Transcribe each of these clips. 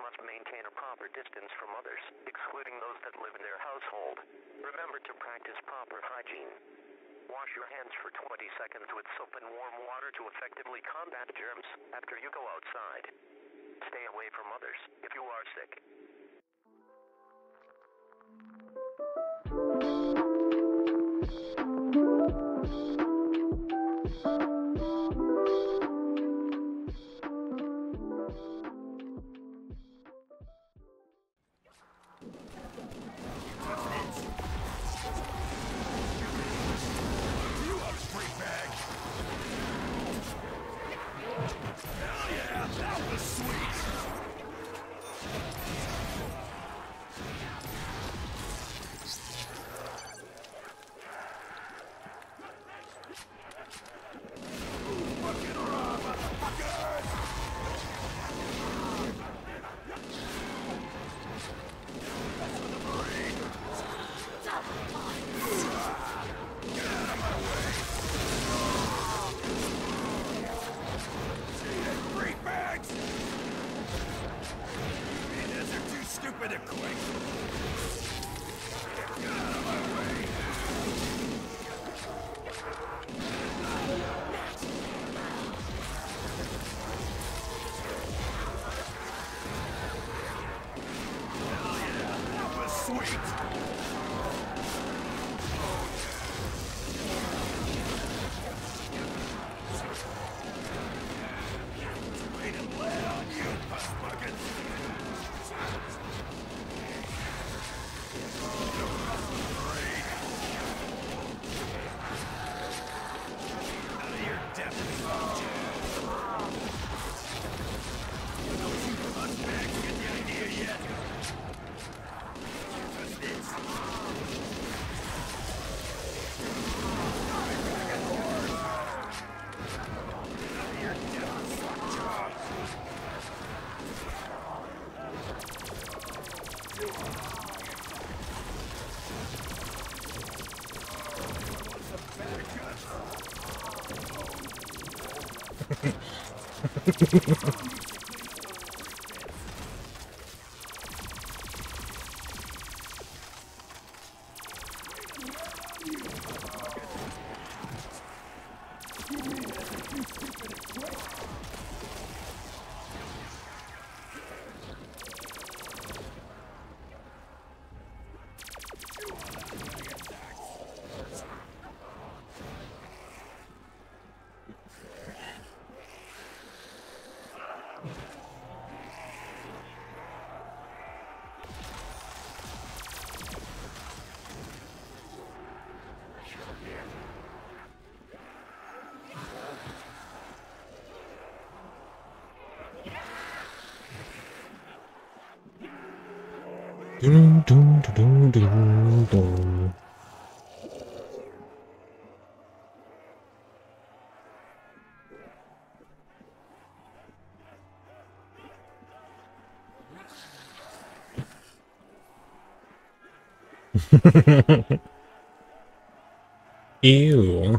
must maintain a proper distance from others, excluding those that live in their household. Remember to practice proper hygiene. Wash your hands for 20 seconds with soap and warm water to effectively combat germs after you go outside. Stay away from others if you are sick. Dun, dun, dun, dun, dun. Ew.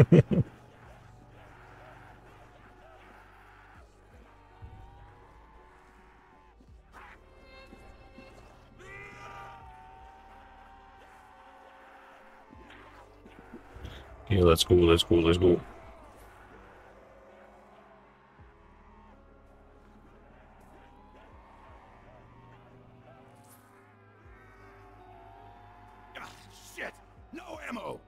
Yeah, let's go, let's go, let's go. Shit! No ammo!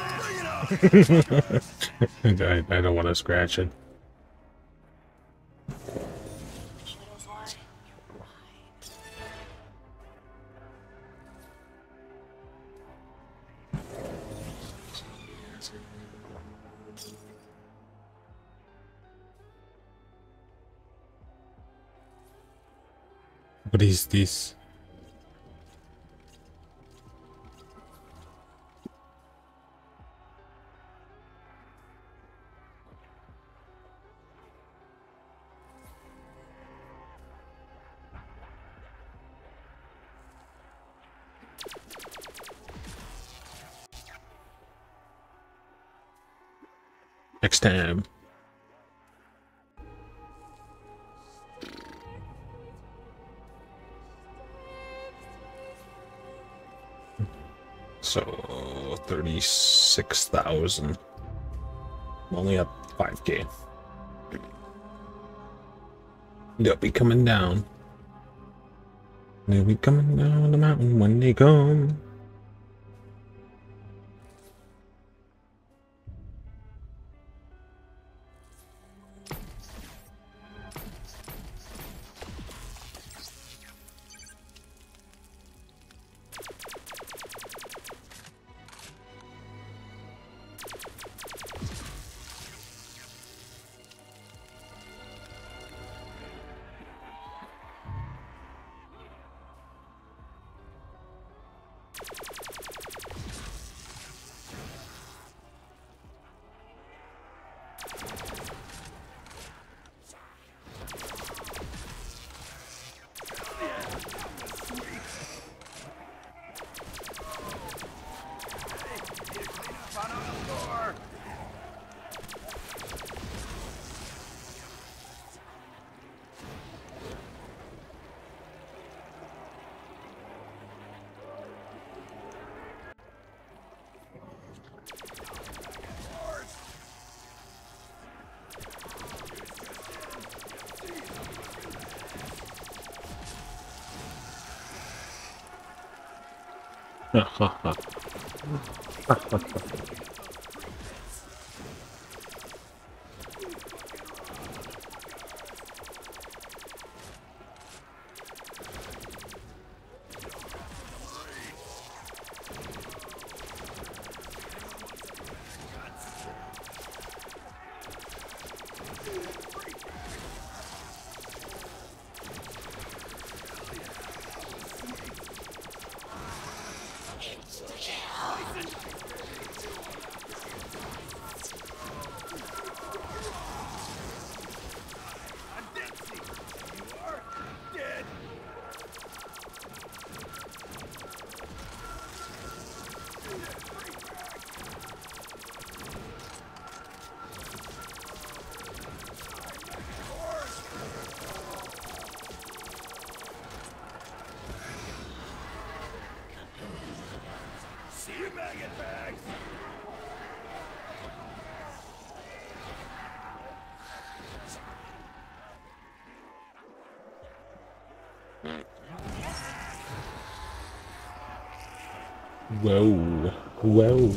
I don't want to scratch it. What is this? Next time. So 36,000. I'm only at 5K. They'll be coming down. They'll be coming down the mountain when they come. See you, maggot bags! Whoa. Whoa.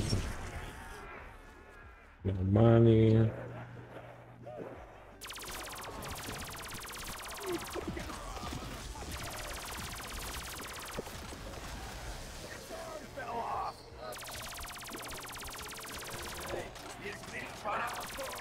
No money. Fell off! Hey, you can't run out the door!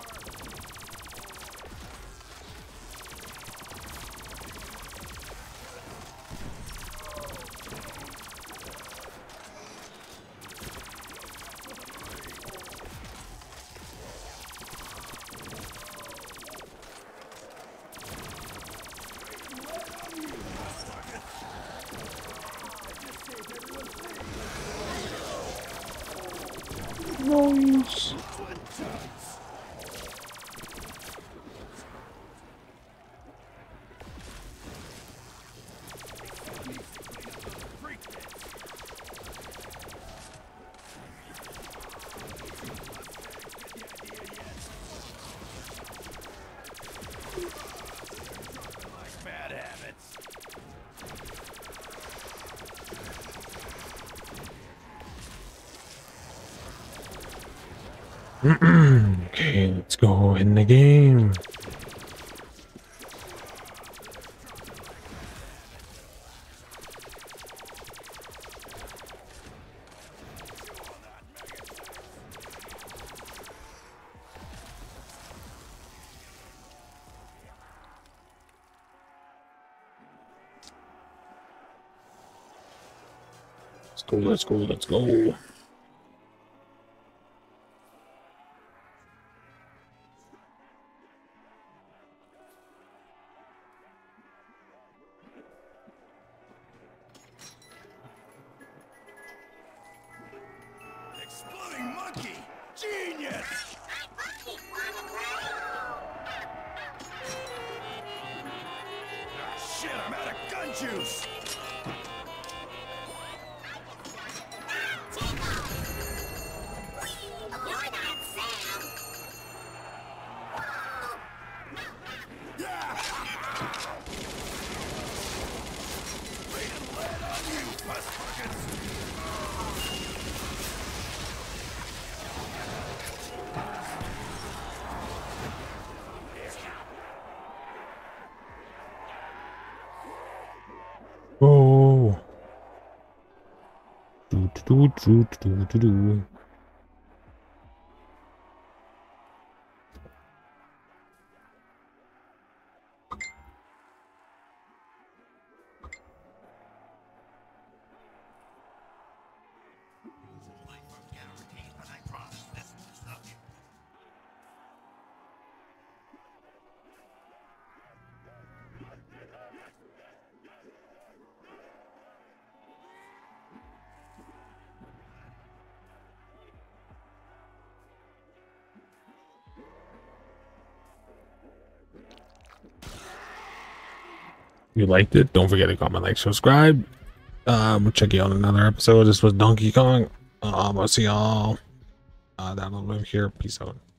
Nice. Bad habits. Okay, let's go in the game. Let's go, let's go, let's go. Exploding monkey! Genius! Ah, shit, I'm out of gun juice! Yeah! Raining lead on you, puss buckets! Oh. Do. You liked it? Don't forget to comment, like, subscribe. We'll check you out in another episode. This was Donkey Kong. I'll see y'all down over here. Peace out.